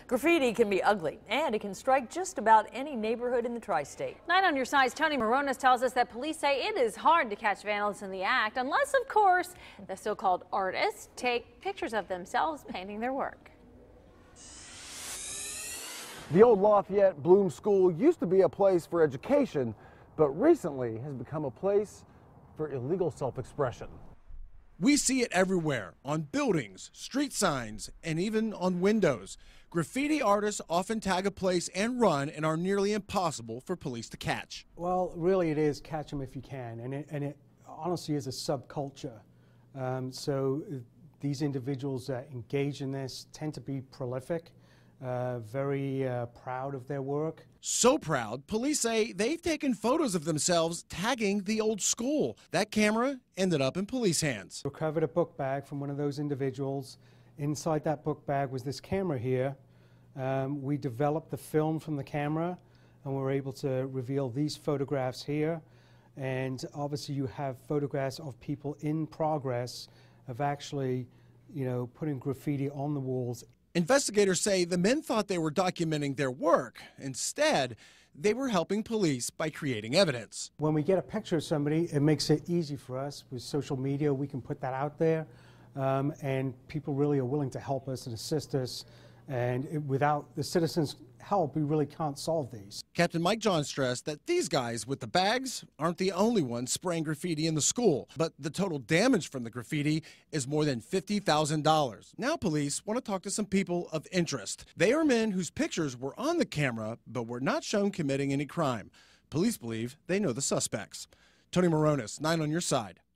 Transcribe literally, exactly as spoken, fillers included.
Graffiti can be ugly, and it can strike just about any neighborhood in the tri-state. Nine on your side's Tony Moronis tells us that police say it is hard to catch vandals in the act, unless, of course, the so-called artists take pictures of themselves painting their work. The old Lafayette Bloom School used to be a place for education, but recently has become a place for illegal self-expression. We see it everywhere, on buildings, street signs, and even on windows. Graffiti artists often tag a place and run and are nearly impossible for police to catch. Well, really it is catch them if you can, and it, and it honestly is a subculture. Um, so these individuals that engage in this tend to be prolific, uh, very uh, proud of their work. So proud, police say they've taken photos of themselves tagging the old school. That camera ended up in police hands. Recovered a book bag from one of those individuals. Inside that book bag was this camera here. Um, we developed the film from the camera, and we're able to reveal these photographs here. And obviously you have photographs of people in progress of actually, you know, putting graffiti on the walls. Investigators say the men thought they were documenting their work. Instead, they were helping police by creating evidence. When we get a picture of somebody, it makes it easy for us. With social media, we can put that out there, um, and people really are willing to help us and assist us. And it, without the citizens' help, we really can't solve these. Captain Mike John stressed that these guys with the bags aren't the only ones spraying graffiti in the school, but the total damage from the graffiti is more than fifty thousand dollars. Now police want to talk to some people of interest. They are men whose pictures were on the camera, but were not shown committing any crime. Police believe they know the suspects. Tony Moronis, nine on your side.